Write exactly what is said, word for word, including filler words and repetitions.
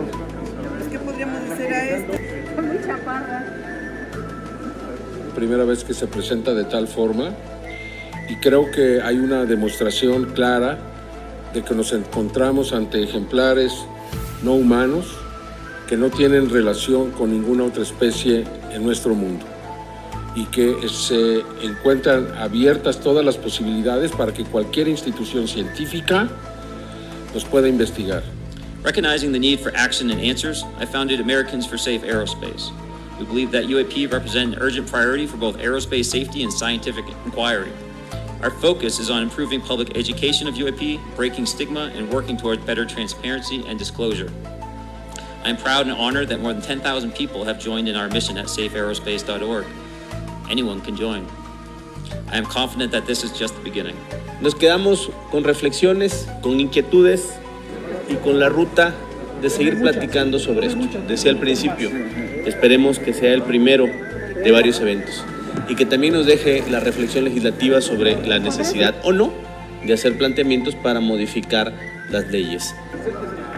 ¿Qué podríamos decir a esto? Muy chaparra. Primera vez que se presenta de tal forma y creo que hay una demostración clara de que nos encontramos ante ejemplares no humanos que no tienen relación con ninguna otra especie en nuestro mundo y que se encuentran abiertas todas las posibilidades para que cualquier institución científica los pueda investigar. Recognizing the need for action and answers, I founded Americans for Safe Aerospace. We believe that U A P represent an urgent priority for both aerospace safety and scientific inquiry. Our focus is on improving public education of U A P, breaking stigma, and working toward better transparency and disclosure. I am proud and honored that more than ten thousand people have joined in our mission at safe aerospace dot org. Anyone can join. I am confident that this is just the beginning. Nos quedamos con reflexiones, con inquietudes y con la ruta de seguir platicando sobre esto. Decía al principio, esperemos que sea el primero de varios eventos y que también nos deje la reflexión legislativa sobre la necesidad o no de hacer planteamientos para modificar las leyes.